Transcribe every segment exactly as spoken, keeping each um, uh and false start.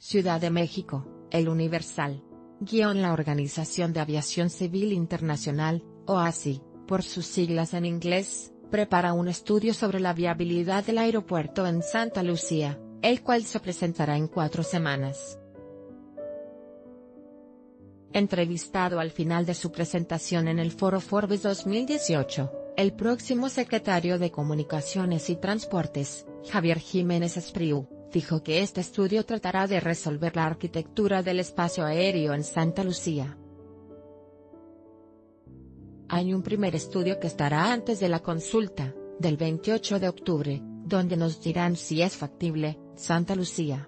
Ciudad de México, El Universal. Guión La Organización de Aviación Civil Internacional, O A C I, por sus siglas en inglés, prepara un estudio sobre la viabilidad del aeropuerto en Santa Lucía, el cual se presentará en cuatro semanas. Entrevistado al final de su presentación en el Foro Forbes dos mil dieciocho, el próximo secretario de Comunicaciones y Transportes, Javier Jiménez Espriu, dijo que este estudio tratará de resolver la arquitectura del espacio aéreo en Santa Lucía. Hay un primer estudio que estará antes de la consulta, del veintiocho de octubre, donde nos dirán si es factible, Santa Lucía.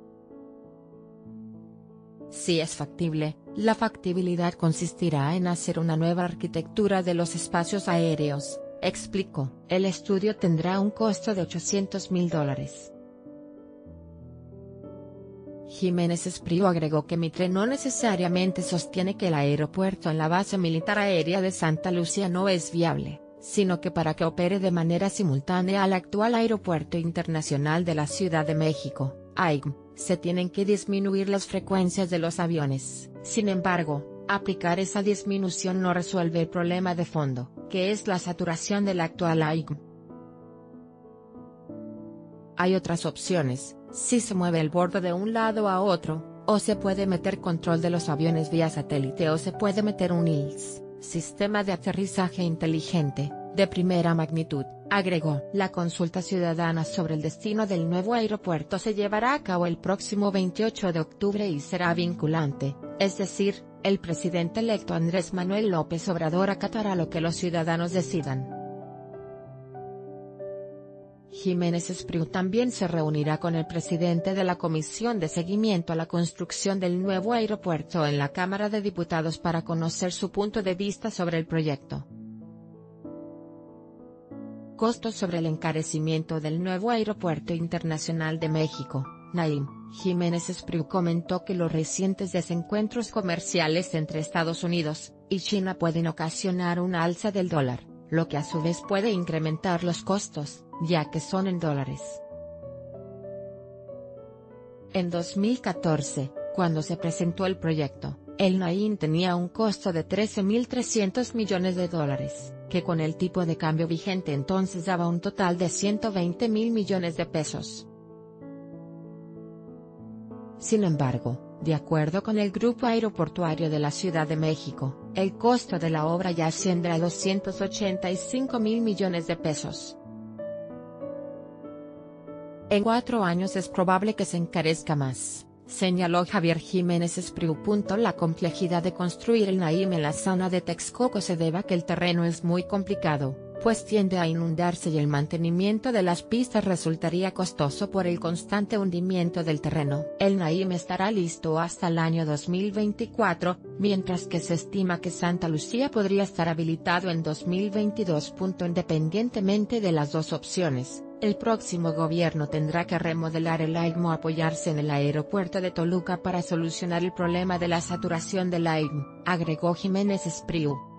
Si es factible, la factibilidad consistirá en hacer una nueva arquitectura de los espacios aéreos, explicó. El estudio tendrá un costo de ochocientos mil dólares. Jiménez Espriu agregó que Mitre no necesariamente sostiene que el aeropuerto en la base militar aérea de Santa Lucía no es viable, sino que para que opere de manera simultánea al actual Aeropuerto Internacional de la Ciudad de México, A I M, se tienen que disminuir las frecuencias de los aviones. Sin embargo, aplicar esa disminución no resuelve el problema de fondo, que es la saturación del actual A I M. Hay otras opciones, si se mueve el borde de un lado a otro, o se puede meter control de los aviones vía satélite o se puede meter un I L S, Sistema de Aterrizaje Inteligente, de primera magnitud, agregó. La consulta ciudadana sobre el destino del nuevo aeropuerto se llevará a cabo el próximo veintiocho de octubre y será vinculante, es decir, el presidente electo Andrés Manuel López Obrador acatará lo que los ciudadanos decidan. Jiménez Espriu también se reunirá con el presidente de la Comisión de Seguimiento a la Construcción del nuevo aeropuerto en la Cámara de Diputados para conocer su punto de vista sobre el proyecto. Costos sobre el encarecimiento del nuevo Aeropuerto Internacional de México, Naim. Jiménez Espriu comentó que los recientes desencuentros comerciales entre Estados Unidos y China pueden ocasionar una alza del dólar, lo que a su vez puede incrementar los costos, ya que son en dólares. En dos mil catorce, cuando se presentó el proyecto, el Naim tenía un costo de trece mil trescientos millones de dólares, que con el tipo de cambio vigente entonces daba un total de ciento veinte mil millones de pesos. Sin embargo, de acuerdo con el Grupo Aeroportuario de la Ciudad de México, el costo de la obra ya asciende a doscientos ochenta y cinco mil millones de pesos. En cuatro años es probable que se encarezca más, señaló Javier Jiménez Espriu. La complejidad de construir el Naim en la zona de Texcoco se debe a que el terreno es muy complicado, pues tiende a inundarse y el mantenimiento de las pistas resultaría costoso por el constante hundimiento del terreno. El Naim estará listo hasta el año dos mil veinticuatro, mientras que se estima que Santa Lucía podría estar habilitado en dos mil veintidós. Independientemente de las dos opciones, el próximo gobierno tendrá que remodelar el A I M o apoyarse en el aeropuerto de Toluca para solucionar el problema de la saturación del A I M, agregó Jiménez Espriu.